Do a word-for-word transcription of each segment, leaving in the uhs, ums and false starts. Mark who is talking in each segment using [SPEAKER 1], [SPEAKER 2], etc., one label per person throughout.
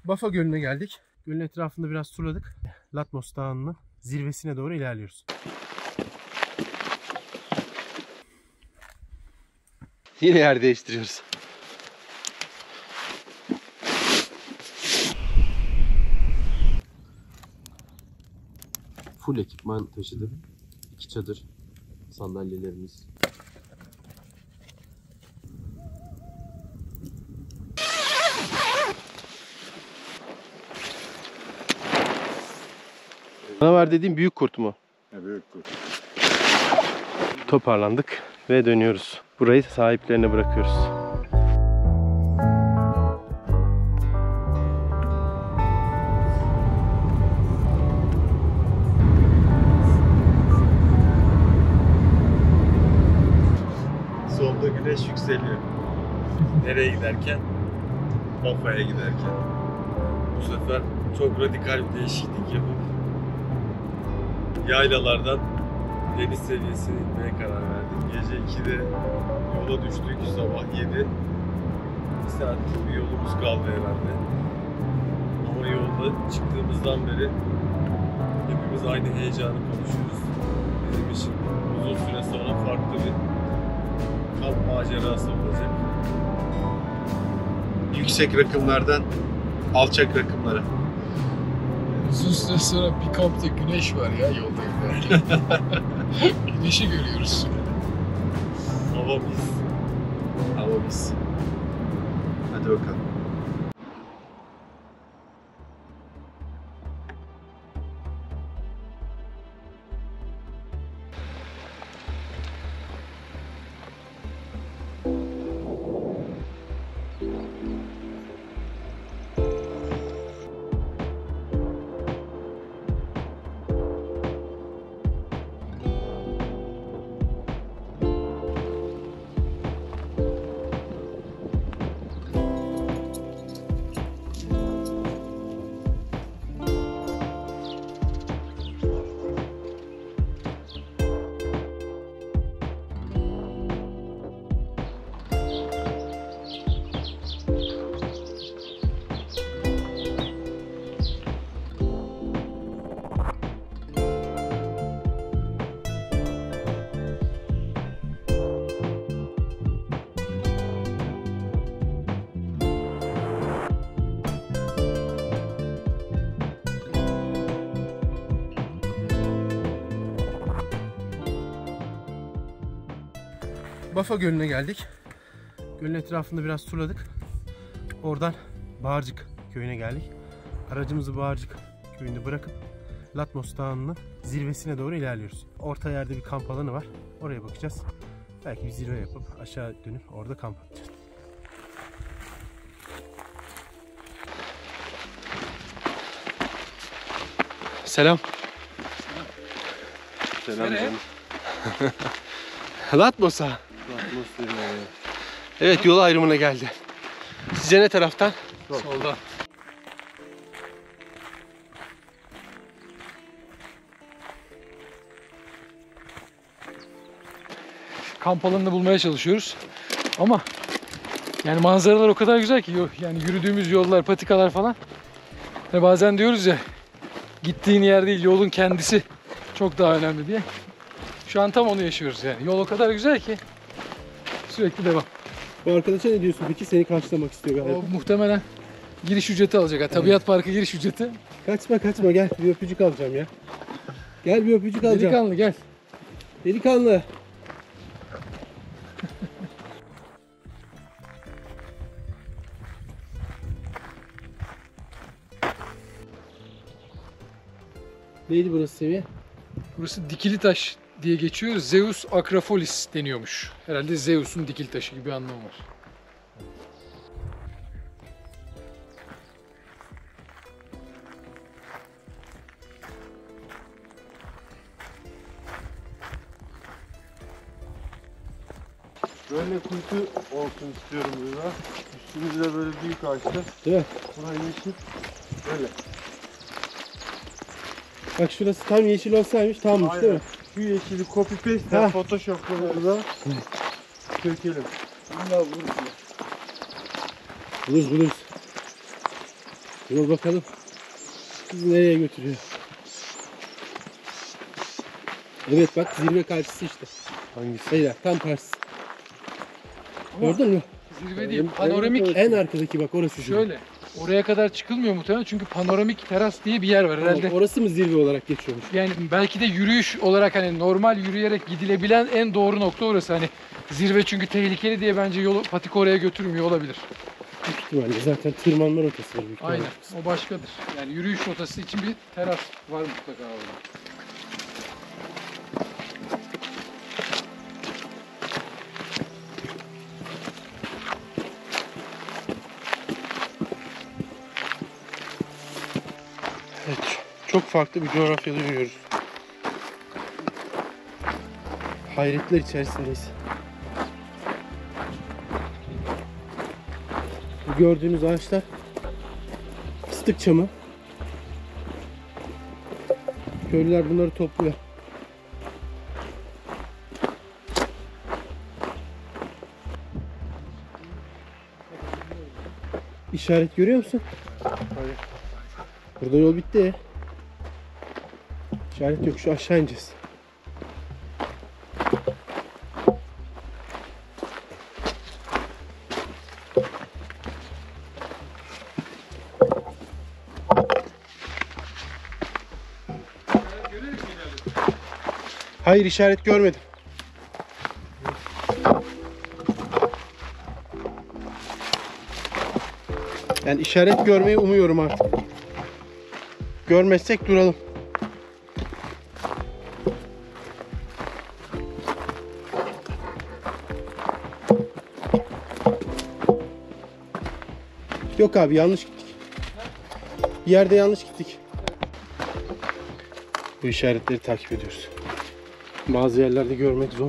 [SPEAKER 1] Bafa Gölü'ne geldik. Gölün etrafında biraz turladık. Latmos Dağı'nın zirvesine doğru ilerliyoruz.
[SPEAKER 2] Yine yer değiştiriyoruz. Full ekipman taşıdım. İki çadır, sandalyelerimiz. Canavar dediğim büyük kurt mu?
[SPEAKER 3] Ne büyük kurt.
[SPEAKER 2] Toparlandık ve dönüyoruz. Burayı sahiplerine bırakıyoruz.
[SPEAKER 3] Solda güneş yükseliyor. Nereye giderken? Bafa'ya giderken. Bu sefer çok radikal bir değişiklik yapıp yaylalardan deniz seviyesine inmeye karar verdik. Gece ikide yola düştük, sabah yedi. Bir saatlik bir yolumuz kaldı herhalde. Ama yolda çıktığımızdan beri hepimiz aynı heyecanı konuşuyoruz. Bizim için uzun süre sonra farklı bir kamp macerası olacak. Yüksek rakımlardan alçak rakımlara.
[SPEAKER 4] Uzun süre sonra bir kampta güneş var ya yolda giderken. Güneşi görüyoruz.
[SPEAKER 3] Hava mis. Hava mis. Hadi bakalım.
[SPEAKER 1] Bafa Gölü'ne geldik. Gölün etrafında biraz turladık. Oradan Bağırcık köyüne geldik. Aracımızı Bağırcık köyünde bırakıp Latmos Dağı'nın zirvesine doğru ilerliyoruz. Orta yerde bir kamp alanı var. Oraya bakacağız. Belki bir zirve yapıp aşağı dönüp orada kamp atacağız.
[SPEAKER 2] Selam.
[SPEAKER 3] Selam canım.
[SPEAKER 2] Latmos'a. Evet, yol ayrımına geldi. Sizce ne taraftan?
[SPEAKER 3] Sol.
[SPEAKER 4] Solda. Kamp alanını bulmaya çalışıyoruz. Ama yani manzaralar o kadar güzel ki, yani yürüdüğümüz yollar, patikalar falan. Ve bazen diyoruz ya, gittiğin yer değil, yolun kendisi çok daha önemli diye. Şu an tam onu yaşıyoruz yani. Yol o kadar güzel ki sürekli devam.
[SPEAKER 2] Bu arkadaşa ne diyorsun peki? Seni karşılamak istiyor galiba.
[SPEAKER 4] O muhtemelen giriş ücreti alacak. Ha, Tabiat evet. Parkı giriş ücreti.
[SPEAKER 2] Kaçma kaçma, gel bir öpücük alacağım ya. Gel bir öpücük alacağım.
[SPEAKER 4] Delikanlı gel.
[SPEAKER 2] Delikanlı. Neydi burası seviye?
[SPEAKER 4] Burası Dikili Taş diye geçiyor. Zeus Akrapolis deniyormuş. Herhalde Zeus'un dikili taşı gibi bir anlamı var.
[SPEAKER 3] Böyle kuytu olsun istiyorum burada. Üstümüzde böyle büyük ağaçlar.
[SPEAKER 2] Değil mi?
[SPEAKER 3] Burayı yeşil. Böyle.
[SPEAKER 2] Bak şurası tam yeşil olsaymış tamammış.
[SPEAKER 3] Aynen.
[SPEAKER 2] Değil mi?
[SPEAKER 3] Şu yeşili copy paste
[SPEAKER 2] Ha.
[SPEAKER 3] Photoshop'ta burada sökelim. Bunlar vurur.
[SPEAKER 2] Buluruz buluruz. Yol bakalım bizi nereye götürüyor. Evet bak zirve karşısı işte.
[SPEAKER 1] Hangisi?
[SPEAKER 2] Beyler tam karşısı. Gördün mü?
[SPEAKER 4] Zirve değil, panoramik.
[SPEAKER 2] En arkadaki bak orası zirve.
[SPEAKER 4] Şöyle, oraya kadar çıkılmıyor muhtemelen çünkü panoramik teras diye bir yer var herhalde.
[SPEAKER 2] Tamam, orası mı zirve olarak geçiyormuş?
[SPEAKER 4] Yani belki de yürüyüş olarak hani normal yürüyerek gidilebilen en doğru nokta orası. Hani zirve çünkü tehlikeli diye bence yolu patika oraya götürmüyor olabilir.
[SPEAKER 2] Büyük ihtimalle zaten tırmanma rotası var büyük ihtimalle.
[SPEAKER 4] Aynen, o başkadır. Yani yürüyüş rotası için bir teras var mutlaka orada.
[SPEAKER 1] Evet, çok farklı bir coğrafyada yürüyoruz. Hayretler içerisindeyiz. Bu gördüğünüz ağaçlar fıstık çamı. Köylüler bunları topluyor. İşaret görüyor musun?
[SPEAKER 3] Hayır.
[SPEAKER 1] Burada yol bitti. İşaret yok. Şu aşağı ineceğiz. Hayır, işaret görmedim. Yani işaret görmeyi umuyorum artık. Görmezsek duralım. Yok abi, yanlış gittik. Bir yerde yanlış gittik. Bu işaretleri takip ediyoruz. Bazı yerlerde görmek zor.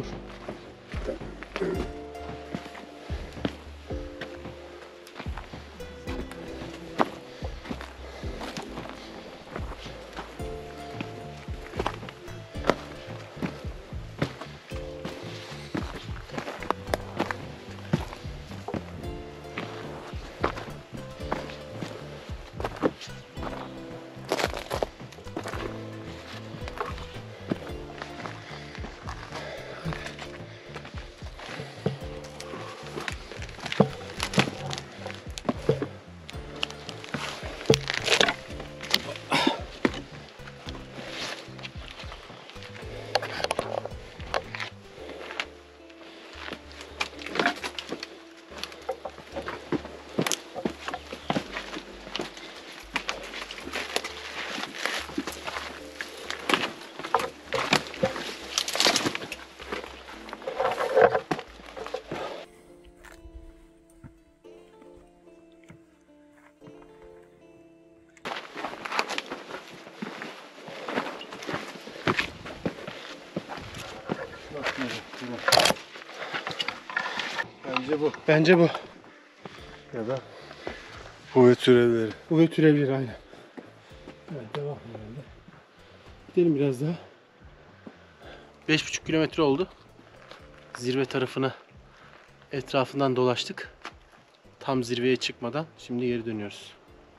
[SPEAKER 3] Bence bu.
[SPEAKER 1] Bence bu.
[SPEAKER 3] Ya da kuvvet türevleri.
[SPEAKER 1] Bu ve türevleri aynen. Evet, devam herhalde. Gidelim biraz daha. beş buçuk kilometre oldu. Zirve tarafına etrafından dolaştık. Tam zirveye çıkmadan şimdi geri dönüyoruz.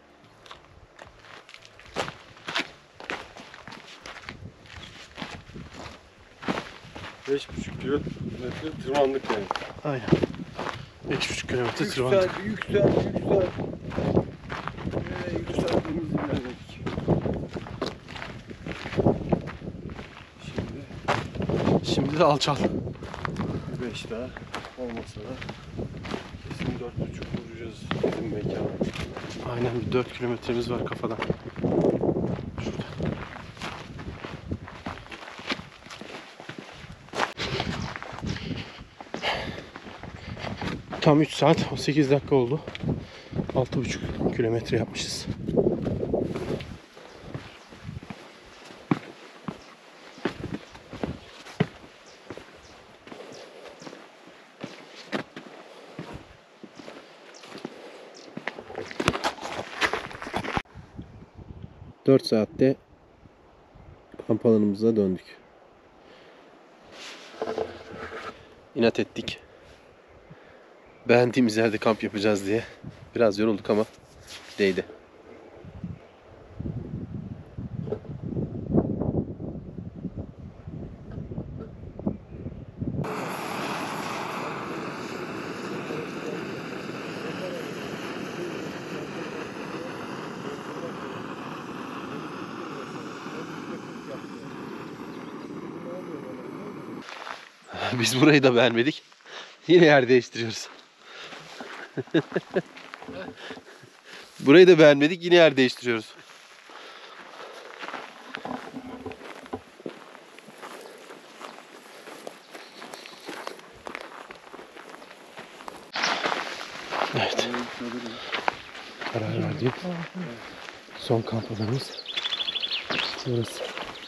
[SPEAKER 3] beş buçuk kilometre tırmandık yani.
[SPEAKER 1] Aynen. beş buçuk kilometre tırmandık.
[SPEAKER 3] Yüksel, yüksel, yüksel. Ee, yükseldiğimiz ilerledik. Şimdi
[SPEAKER 1] Şimdi de alçal.
[SPEAKER 3] beş daha olmasa da kesin dört buçuk vuracağız bizim mekana.
[SPEAKER 1] Aynen, bir dört kilometremiz var kafadan. Şurada. Tam üç saat on sekiz dakika oldu. altı buçuk kilometre yapmışız. dört saatte kamp alanımıza döndük. İnat ettik. Beğendiğimiz yerde kamp yapacağız diye. Biraz yorulduk ama değdi. Biz burayı da beğenmedik. Yine yer değiştiriyoruz. Burayı da beğenmedik. Yine yer değiştiriyoruz. Evet. Karar verdik. Son kamp alanımız burası.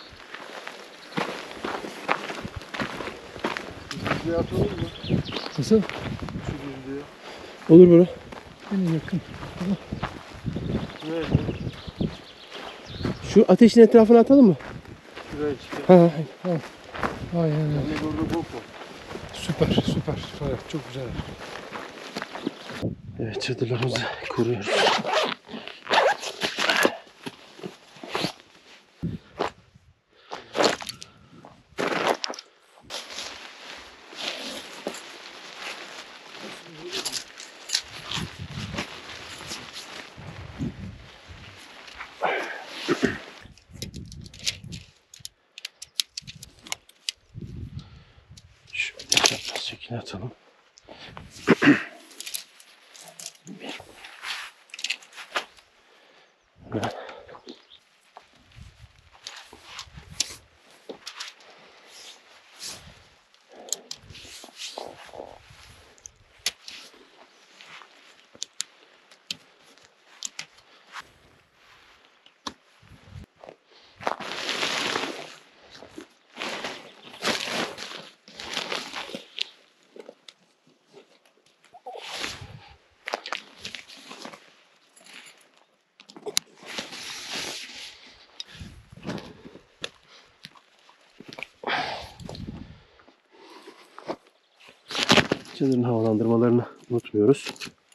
[SPEAKER 4] Nasıl?
[SPEAKER 1] Olur bura.
[SPEAKER 4] Yine yakın.
[SPEAKER 1] Şu ateşin etrafına atalım mı?
[SPEAKER 3] Şuraya çıkıyor.
[SPEAKER 1] Ha, ha.
[SPEAKER 4] Aynen öyle.
[SPEAKER 3] Orada bok var.
[SPEAKER 4] Süper süper. Evet, çok güzel.
[SPEAKER 1] Evet, çadırlarımızı kuruyoruz. Şöyle çapraz şekilde atalım. Çadırın havalandırmalarını unutmuyoruz.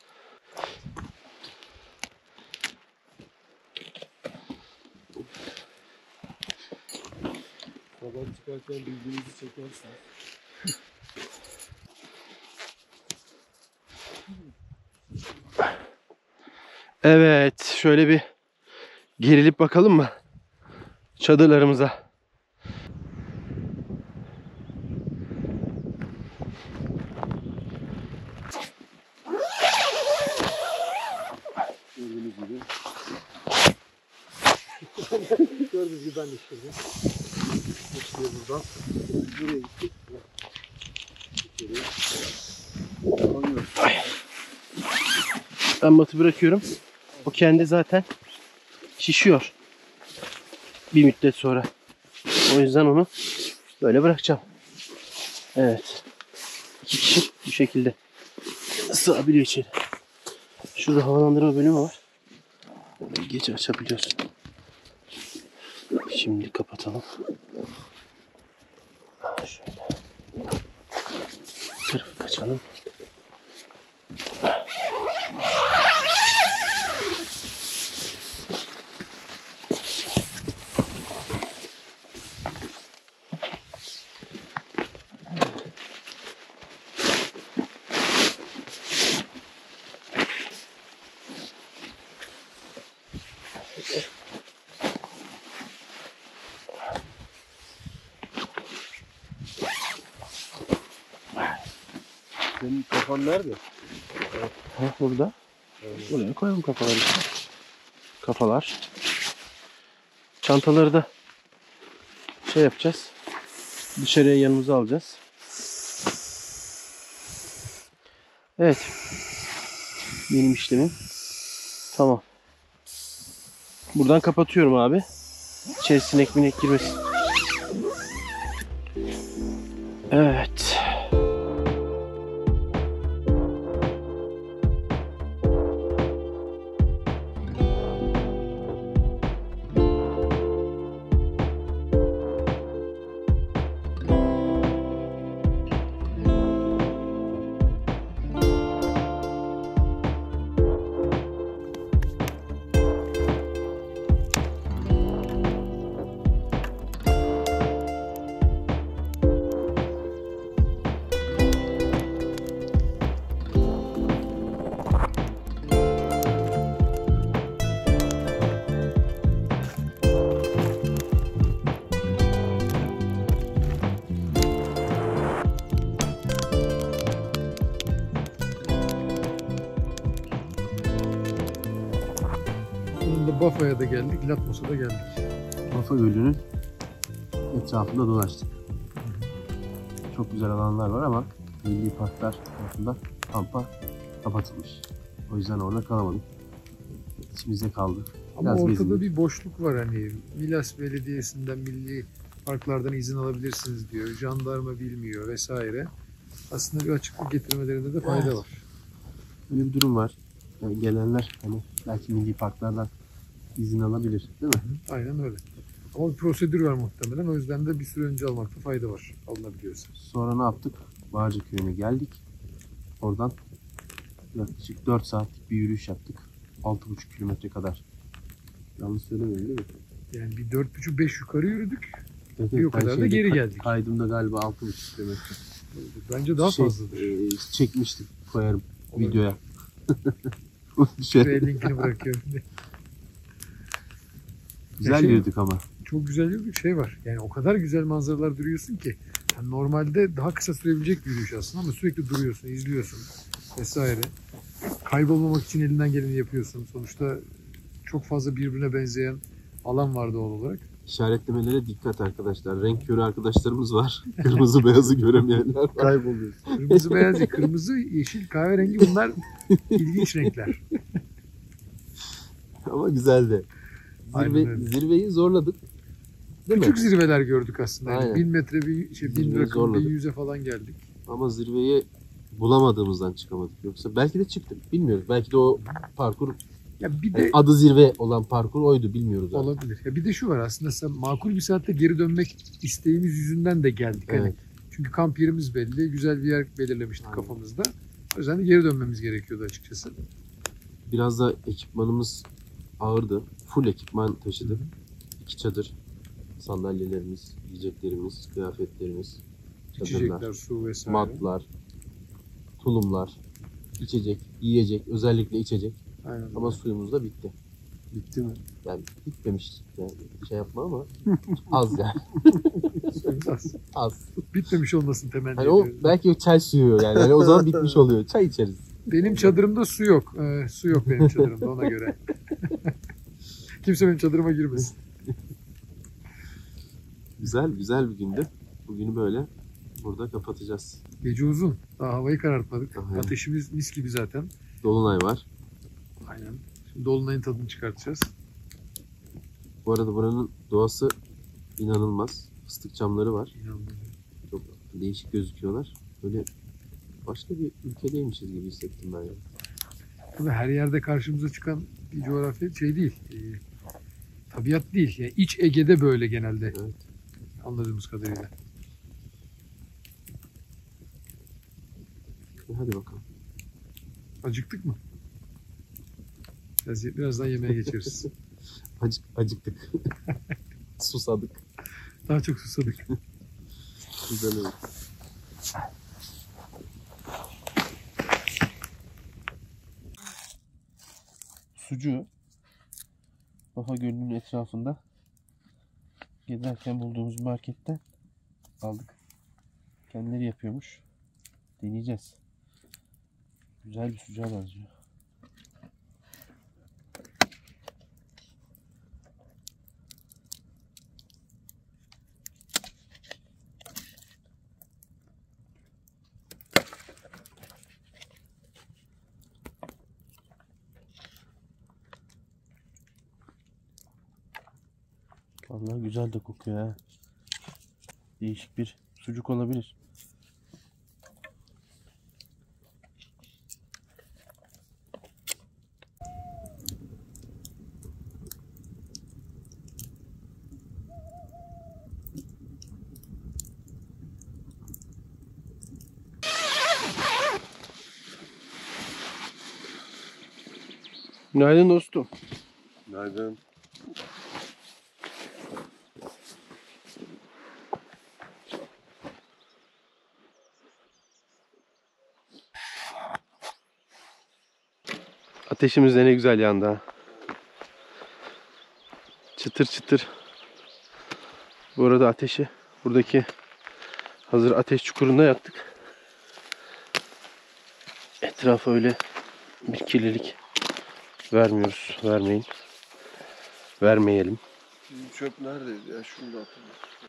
[SPEAKER 3] Sabah çıkarken bildiğinizi çekersiniz.
[SPEAKER 1] Evet, şöyle bir gerilip bakalım mı çadırlarımıza?
[SPEAKER 3] Gördüğünüz gibi.
[SPEAKER 2] Gördüğünüz gibi ben de şurada. Başlıyor buradan. Buraya gittik.
[SPEAKER 1] Ben matı bırakıyorum. O kendi zaten şişiyor. Bir müddet sonra. O yüzden onu böyle bırakacağım. Evet. İki kişi bu şekilde sığabiliyor içeri. Şurada havalandırma bölümü var. Orayı gece açabiliyorsun. Şimdi kapatalım. Şöyle. Tarafı kaçalım.
[SPEAKER 3] Senin kafan nerede?
[SPEAKER 1] Ha, burada. Buraya koyalım kafaları işte. Kafalar. Çantaları da şey yapacağız. Dışarıya yanımıza alacağız. Evet. Benim işlemim tamam. Buradan kapatıyorum abi. İçeri sinek minek girmesin. Evet.
[SPEAKER 4] Sonra Bafa'ya da geldik, Latmos'a da geldik.
[SPEAKER 1] Bafa Gölü'nün etrafında dolaştık. Çok güzel alanlar var ama milli parklar tarafından kampa kapatılmış. O yüzden orada kalamadık. İçimizde kaldı.
[SPEAKER 4] Ama
[SPEAKER 1] Biraz
[SPEAKER 4] ortada
[SPEAKER 1] gezindik.
[SPEAKER 4] bir boşluk var hani. Milas Belediyesi'nden milli parklardan izin alabilirsiniz diyor. Jandarma bilmiyor vesaire. Aslında bir açıklık getirmelerinde de fayda
[SPEAKER 1] Evet.
[SPEAKER 4] var.
[SPEAKER 1] Böyle bir durum var. Yani gelenler hani belki milli parklardan izin alabilir, değil mi?
[SPEAKER 4] Aynen öyle. Ama bir prosedür var muhtemelen. O yüzden de bir süre önce almakta fayda var. Alınabiliyorsa.
[SPEAKER 1] Sonra ne yaptık? Bağcık Köyü'ne geldik. Oradan yaklaşık dört saatlik bir yürüyüş yaptık. altı buçuk kilometre kadar. Yanlış söylemiyorum değil mi?
[SPEAKER 4] Yani bir dört buçuk beş yukarı yürüdük.
[SPEAKER 1] Evet,
[SPEAKER 4] Bir o
[SPEAKER 1] ben
[SPEAKER 4] kadar da
[SPEAKER 1] şeyde
[SPEAKER 4] geri
[SPEAKER 1] kay-
[SPEAKER 4] geldik.
[SPEAKER 1] Kaydımda galiba altı buçuk kilometre.
[SPEAKER 4] Bence daha
[SPEAKER 1] Şey,
[SPEAKER 4] fazladır.
[SPEAKER 1] e, çekmiştim, koyarım
[SPEAKER 4] Olabilir.
[SPEAKER 1] videoya.
[SPEAKER 4] Şuraya
[SPEAKER 1] Şöyle.
[SPEAKER 4] linkini bırakıyorum.
[SPEAKER 1] Güzel
[SPEAKER 4] şey-
[SPEAKER 1] yürüdük ama.
[SPEAKER 4] Çok güzel yürüdük, şey var. Yani o kadar güzel manzaralar duruyorsun ki. Yani normalde daha kısa sürebilecek bir yürüyüş aslında ama sürekli duruyorsun, izliyorsun vesaire. Kaybolmamak için elinden geleni yapıyorsun. Sonuçta çok fazla birbirine benzeyen alan var doğal olarak.
[SPEAKER 1] İşaretlemelere dikkat arkadaşlar. Renk körü arkadaşlarımız var. Kırmızı beyazı göremeyenler var.
[SPEAKER 2] Kayboluyorsun.
[SPEAKER 4] Kırmızı, beyaz, değil, kırmızı, yeşil, kahverengi bunlar ilginç renkler.
[SPEAKER 1] Ama güzeldi.
[SPEAKER 4] Aynen
[SPEAKER 1] Zirve,
[SPEAKER 4] öyle.
[SPEAKER 1] zirveyi zorladık. Değil
[SPEAKER 4] Küçük
[SPEAKER 1] mi?
[SPEAKER 4] zirveler gördük aslında. Yani
[SPEAKER 1] Aynen.
[SPEAKER 4] bin metre bir şey, bin
[SPEAKER 1] Zirveyi
[SPEAKER 4] rakım,
[SPEAKER 1] zorladık.
[SPEAKER 4] bin yüze falan geldik.
[SPEAKER 1] Ama zirveyi bulamadığımızdan çıkamadık. Yoksa belki de çıktık. Bilmiyoruz. Belki de o parkur,
[SPEAKER 4] Ya bir
[SPEAKER 1] yani
[SPEAKER 4] de
[SPEAKER 1] adı zirve olan parkur oydu. Bilmiyoruz abi.
[SPEAKER 4] olabilir. Ya bir de şu var aslında, sen makul bir saatte geri dönmek isteğimiz yüzünden de geldik. Hani
[SPEAKER 1] Evet.
[SPEAKER 4] çünkü kamp yerimiz belli, güzel bir yer belirlemiştik
[SPEAKER 1] Aynen.
[SPEAKER 4] kafamızda. O yüzden de geri dönmemiz gerekiyordu açıkçası.
[SPEAKER 1] Biraz da ekipmanımız ağırdı. Full ekipman taşıdık. İki çadır, sandalyelerimiz, yiyeceklerimiz, kıyafetlerimiz, çadırlar,
[SPEAKER 4] İçecekler, su vesaire.
[SPEAKER 1] matlar, tulumlar, içecek, yiyecek, özellikle içecek.
[SPEAKER 4] Aynen.
[SPEAKER 1] Ama
[SPEAKER 4] öyle.
[SPEAKER 1] suyumuz da bitti.
[SPEAKER 2] Bitti mi?
[SPEAKER 1] Yani bitmemiş. Yani şey yapma ama az yani.
[SPEAKER 4] Suyumuz az.
[SPEAKER 1] Az.
[SPEAKER 4] Bitmemiş olmasın temenni
[SPEAKER 1] Hani o
[SPEAKER 4] ediyoruz.
[SPEAKER 1] belki o çay suyu yani. Hani o zaman bitmiş oluyor. Çay içeriz.
[SPEAKER 4] Benim çadırımda su yok. Ee, su yok benim çadırımda ona göre. Kimse benim çadırıma girmesin.
[SPEAKER 1] Güzel, güzel bir gündü. Bugünü böyle burada kapatacağız.
[SPEAKER 4] Gece uzun. Daha havayı karartmadık.
[SPEAKER 1] Aynen.
[SPEAKER 4] Ateşimiz mis gibi zaten.
[SPEAKER 1] Dolunay var.
[SPEAKER 4] Aynen. Şimdi dolunayın tadını çıkartacağız.
[SPEAKER 1] Bu arada buranın doğası inanılmaz. Fıstık çamları var.
[SPEAKER 4] İnanılmaz.
[SPEAKER 1] Çok değişik gözüküyorlar. Böyle başka bir ülkedeymişiz gibi hissettim ben yani.
[SPEAKER 4] Tabii her yerde karşımıza çıkan bir coğrafya şey değil. E, tabiat değil. Yani İç Ege'de böyle genelde.
[SPEAKER 1] Evet.
[SPEAKER 4] Anladığımız kadarıyla.
[SPEAKER 1] E hadi bakalım.
[SPEAKER 4] Acıktık mı? Biraz, birazdan yemeğe geçeriz.
[SPEAKER 1] Acık, acıktık. Susadık.
[SPEAKER 4] Daha çok susadık.
[SPEAKER 1] Güzel oldu. Sucuğu Bafa Gölü'nün etrafında gezerken bulduğumuz marketten aldık. Kendileri yapıyormuş. Deneyeceğiz. Güzel bir sucuğa benziyor. Vallahi güzel de kokuyor ha. Değişik bir sucuk olabilir. Günaydın dostum.
[SPEAKER 3] Günaydın.
[SPEAKER 1] Ateşimiz de ne güzel yandı ha. Çıtır çıtır. Bu arada ateşi buradaki hazır ateş çukurunda yaktık. Etrafa öyle bir kirlilik vermiyoruz. Vermeyin. vermeyelim.
[SPEAKER 3] Bizim çöp neredeydi ya? Şunu da atalım.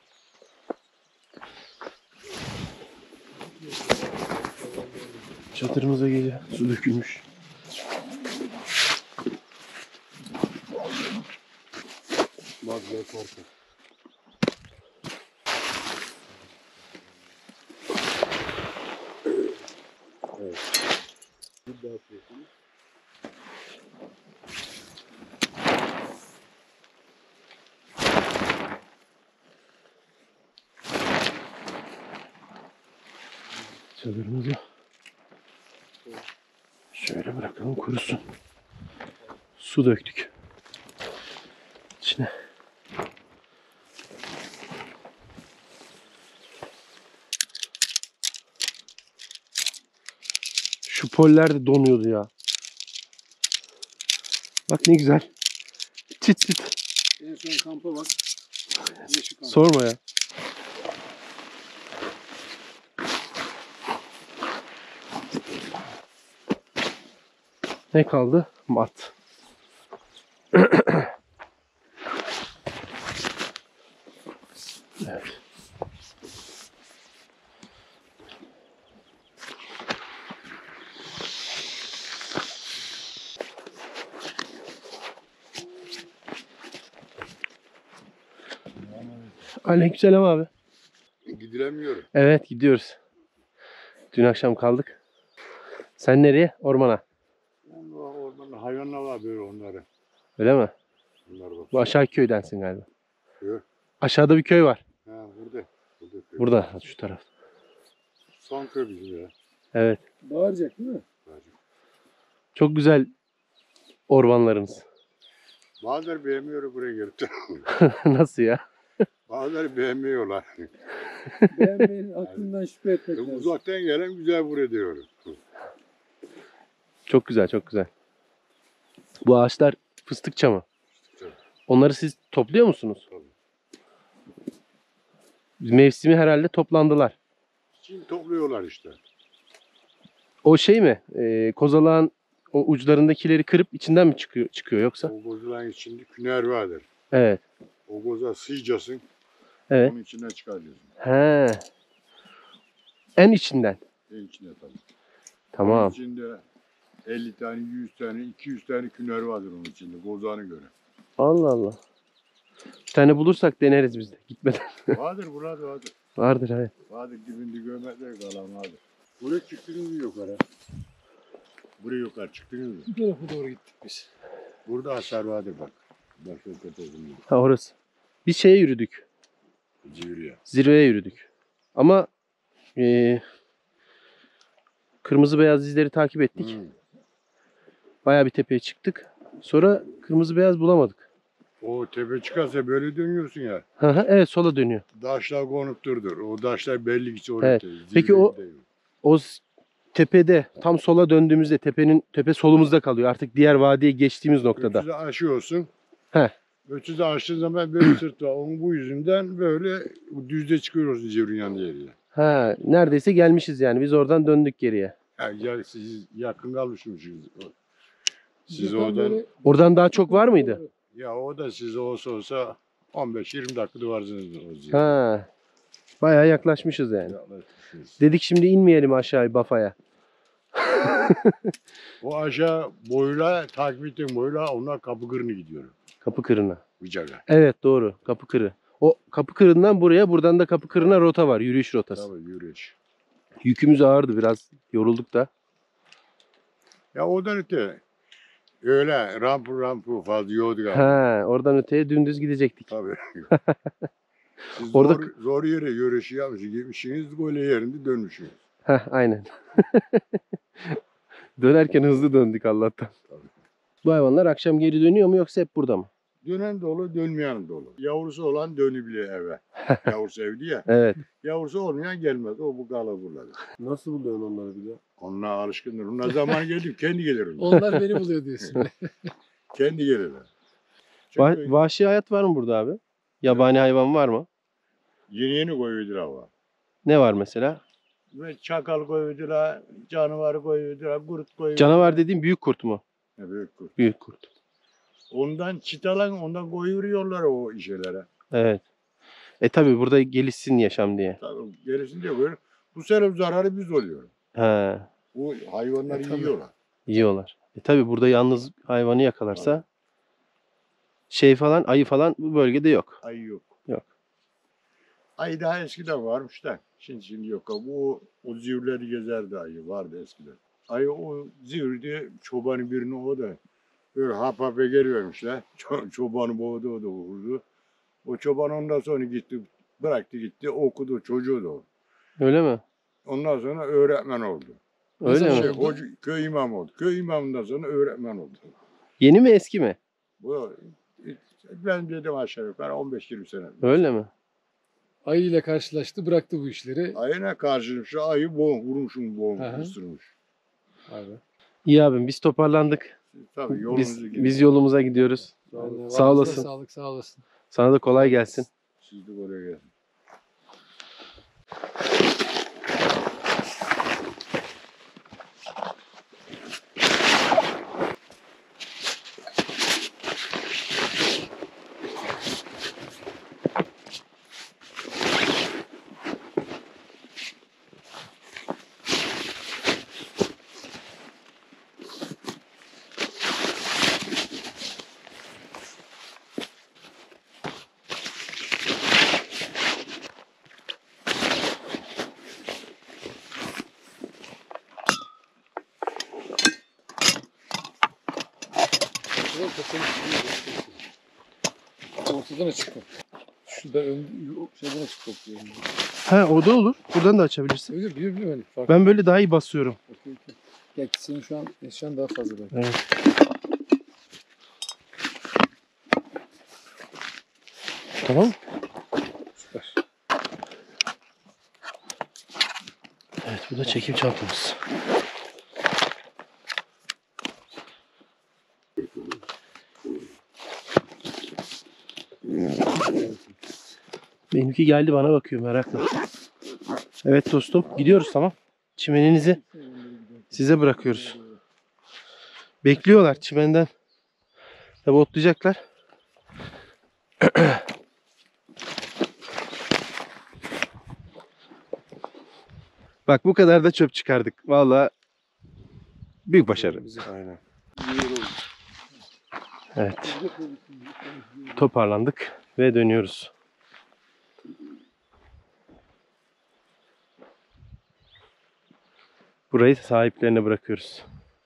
[SPEAKER 1] Çadırımıza geliyor. Su dökülmüş.
[SPEAKER 3] Bak ne korku. Evet. Bir daha yapıyorsunuz.
[SPEAKER 1] Çadırımızı şöyle bırakalım kurusun. Su döktük içine. Şu poller de donuyordu ya. Bak ne güzel. Çıt çıt.
[SPEAKER 2] En son kampa bak. Yeşil kamp.
[SPEAKER 1] Sorma ya. Ne kaldı? Mat. Evet. Aleykümselam abi.
[SPEAKER 3] Gidilemiyorum.
[SPEAKER 1] Evet gidiyoruz. Dün akşam kaldık. Sen nereye? Ormana.
[SPEAKER 3] Ormanda hayvanlar var böyle onları.
[SPEAKER 1] Öyle mi?
[SPEAKER 3] Bunlar bak.
[SPEAKER 1] Bu aşağı köydensin galiba.
[SPEAKER 3] Yok.
[SPEAKER 1] Aşağıda bir köy var.
[SPEAKER 3] Ha burada. Burada. köy.
[SPEAKER 1] Burada şu taraf.
[SPEAKER 3] Son köy bizim ya.
[SPEAKER 1] Evet.
[SPEAKER 2] Bağıracak değil mi?
[SPEAKER 1] Çok güzel ormanlarınız.
[SPEAKER 3] Bazıları beğenmiyor buraya gelip de.
[SPEAKER 1] Nasıl ya?
[SPEAKER 3] Bazıları beğenmiyorlar.
[SPEAKER 2] Beğenmeyin aklından şüphe etmek lazım.
[SPEAKER 3] Uzaktan gelen güzel buraya diyor.
[SPEAKER 1] Çok güzel, çok güzel. Bu ağaçlar fıstık çamı.
[SPEAKER 3] çamı.
[SPEAKER 1] Onları siz topluyor musunuz?
[SPEAKER 3] Tabii.
[SPEAKER 1] Mevsimi herhalde toplandılar.
[SPEAKER 3] Şimdi topluyorlar işte.
[SPEAKER 1] O şey mi? Ee, kozalağın o uçlarındakileri kırıp içinden mi çıkıyor çıkıyor yoksa?
[SPEAKER 3] O gozuların içinde küner vardır.
[SPEAKER 1] Evet.
[SPEAKER 3] O goza sıyacasın.
[SPEAKER 1] Evet.
[SPEAKER 3] Onun içinden çıkarıyorsun.
[SPEAKER 1] He. En içinden.
[SPEAKER 3] En içinde tabii.
[SPEAKER 1] Tamam.
[SPEAKER 3] Onun içinde elli tane, yüz tane, iki yüz tane küner vardır onun içinde gozağına göre.
[SPEAKER 1] Allah Allah. Bir tane bulursak deneriz biz de gitmeden.
[SPEAKER 3] Vardır burada vardır.
[SPEAKER 1] Vardır evet.
[SPEAKER 3] Vardır dibinde gömekler kalan vardır. Buraya çıktınız mı yukarı? Buraya yukarı çıktınız mı?
[SPEAKER 2] Bu tarafa doğru gittik biz.
[SPEAKER 3] Burada hasar vardır bak. Başka tepesinde.
[SPEAKER 1] Ha orası. Biz şeye yürüdük.
[SPEAKER 3] Civriye.
[SPEAKER 1] Zirveye yürüdük. Ama e, kırmızı beyaz izleri takip ettik.
[SPEAKER 3] Hmm.
[SPEAKER 1] Bayağı bir tepeye çıktık. Sonra kırmızı beyaz bulamadık.
[SPEAKER 3] O tepe çıkarsa böyle dönüyorsun ya.
[SPEAKER 1] Hı hı, evet sola dönüyor.
[SPEAKER 3] Daşlar konup durdur. O daşlar belli ki oraya.
[SPEAKER 1] Evet.
[SPEAKER 3] değil,
[SPEAKER 1] Peki o-
[SPEAKER 3] zirveye değil.
[SPEAKER 1] O s- tepede tam sola döndüğümüzde tepenin tepe solumuzda kalıyor. Artık diğer vadiye geçtiğimiz noktada.
[SPEAKER 3] Ötüzü aşıyorsun.
[SPEAKER 1] He.
[SPEAKER 3] Ötüzü aştığın zaman böyle sırt var. Onun bu yüzünden böyle düzde çıkıyorsun civrin yanı yeriyle.
[SPEAKER 1] Ha, neredeyse gelmişiz yani. Biz oradan döndük geriye.
[SPEAKER 3] Yani ya siz yakın kalmışsınız. Siz
[SPEAKER 2] Bizden
[SPEAKER 3] oradan
[SPEAKER 2] böyle-
[SPEAKER 1] Oradan daha çok var mıydı?
[SPEAKER 3] ya o da siz olsa olsa on beş yirmi dakikada varsınız o zirveye.
[SPEAKER 1] Ha. Bayağı yaklaşmışız yani.
[SPEAKER 3] Yaklaşmışsınız.
[SPEAKER 1] Dedik şimdi inmeyelim aşağı Bafa'ya.
[SPEAKER 3] O aşağı boyla takip ettiğim boyla onlar kapı kırını gidiyor.
[SPEAKER 1] Kapı kırına.
[SPEAKER 3] Bıçaka.
[SPEAKER 1] Evet doğru. Kapı kırı. O kapı kırından buraya, buradan da kapı kırına rota var. Yürüyüş rotası.
[SPEAKER 3] Tabii yürüyüş.
[SPEAKER 1] Yükümüz ağırdı biraz. Yorulduk da.
[SPEAKER 3] Ya odan öte öyle rampı rampı fazla yoktu galiba.
[SPEAKER 1] Ha, oradan öteye dümdüz gidecektik.
[SPEAKER 3] Tabii. Siz
[SPEAKER 1] Orada-
[SPEAKER 3] zor, zor yere yürüyüşü yapmışsınız. Gitmişsiniz böyle yerinde dönmüşsünüz.
[SPEAKER 1] Heh, aynen. Dönerken hızlı döndük Allah'tan.
[SPEAKER 3] Tabii.
[SPEAKER 1] Bu hayvanlar akşam geri dönüyor mu yoksa hep burada mı?
[SPEAKER 3] Dönen dolu, dönmeyen dolu. Yavrusu olan dönebiliyor eve. Yavrusu evli ya.
[SPEAKER 1] Evet.
[SPEAKER 3] Yavrusu olmayan gelmez. O bu kalır burada.
[SPEAKER 1] Nasıl buluyorsun onları bir de?
[SPEAKER 3] Onlar alışkındır. Onlar zaman gelir, kendi gelir. onlar.
[SPEAKER 2] Onlar beni buluyor diyorsun.
[SPEAKER 3] Kendi gelirler.
[SPEAKER 1] Va-
[SPEAKER 3] Çünkü
[SPEAKER 1] vahşi hayat var mı burada abi? Yabani hayvan var mı?
[SPEAKER 3] yeni yeni koyuyordur hava.
[SPEAKER 1] Ne var mesela?
[SPEAKER 3] Ve çakal koyuyordular, canavar koyuyordular, kurt koyuyordular.
[SPEAKER 1] Canavar dediğim büyük kurt mu?
[SPEAKER 3] Ne büyük kurt.
[SPEAKER 1] Büyük kurt.
[SPEAKER 5] Ondan çitalan ondan koyuyorlar o şeylere.
[SPEAKER 1] Evet. E tabi burada gelişsin yaşam diye.
[SPEAKER 5] Tabii gerisinde böyle. Bu sefer zararı biz oluyor.
[SPEAKER 1] He,
[SPEAKER 5] Bu hayvanları
[SPEAKER 4] E, tabii.
[SPEAKER 5] yiyorlar.
[SPEAKER 1] yiyorlar. E tabi burada yalnız hayvanı yakalarsa şey falan, ayı falan bu bölgede yok.
[SPEAKER 5] Ayı yok.
[SPEAKER 1] Yok.
[SPEAKER 5] Ayı daha eskiden varmış da. Şimdi şimdi yok. Bu o zivleri gezerdi ayı. Vardı eskiden. Ayı o zivri çobanı birini o da böyle hap hap gelivermişler. Ço çobanı boğdu o da vurdu. O çoban ondan sonra gitti. Bıraktı gitti. Okudu. Çocuğu da o.
[SPEAKER 1] Öyle mi?
[SPEAKER 5] Ondan sonra öğretmen oldu.
[SPEAKER 1] Öyle
[SPEAKER 4] zaman
[SPEAKER 1] mi?
[SPEAKER 5] Şey,
[SPEAKER 4] oldu?
[SPEAKER 5] hoca, köy imamı oldu. Köy imamından sonra öğretmen oldu.
[SPEAKER 1] Yeni mi eski mi?
[SPEAKER 5] Bu ben dedim aşağı yukarı on beş yirmi sene.
[SPEAKER 1] Öyle mi?
[SPEAKER 4] Ayı ile karşılaştı, bıraktı bu işleri.
[SPEAKER 5] Ayına karşıymış. Ayı boğ, vurmuşum boğ,
[SPEAKER 4] Hı hı.
[SPEAKER 5] ısırmış.
[SPEAKER 4] Abi.
[SPEAKER 1] İyi abim biz toparlandık.
[SPEAKER 5] Tabii yolumuzu
[SPEAKER 1] Biz,
[SPEAKER 5] gidiyor.
[SPEAKER 1] biz yolumuza gidiyoruz.
[SPEAKER 5] Sağ olun.
[SPEAKER 1] Sağ olasın.
[SPEAKER 4] Sağlık, sağ olasın.
[SPEAKER 1] Sana da kolay gelsin.
[SPEAKER 5] Siz de oraya gelin.
[SPEAKER 4] Ortadan açık mı? Şurada ön, şeyden açık topluyorum.
[SPEAKER 1] Ha o da olur. Buradan da açabilirsin.
[SPEAKER 4] Öyle biliyor biliyor hani fark.
[SPEAKER 1] Ben böyle daha iyi basıyorum.
[SPEAKER 4] Okey, okey. Gel senin şu an eşyan daha fazla belki.
[SPEAKER 1] Evet. Tamam.
[SPEAKER 4] Süper.
[SPEAKER 1] Evet bu da çekim çantamız. Benimki geldi bana bakıyor merakla. Evet dostum gidiyoruz tamam. Çimeninizi size bırakıyoruz. Bekliyorlar çimenden. Tabi otlayacaklar. Bak bu kadar da çöp çıkardık. Vallahi büyük başarı.
[SPEAKER 5] Aynen.
[SPEAKER 1] Evet. Toparlandık ve dönüyoruz. Burayı sahiplerine bırakıyoruz.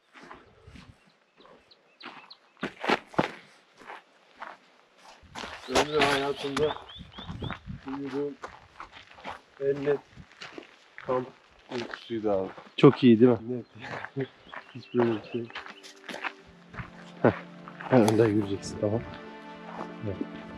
[SPEAKER 5] Ömrü hayatımda uyuduğum en net kamp uykusuydu abi.
[SPEAKER 1] Çok iyi değil mi?
[SPEAKER 5] Net. Hiç böyle bir şey.
[SPEAKER 1] Ha, önden yürüyeceksin tamam. Evet.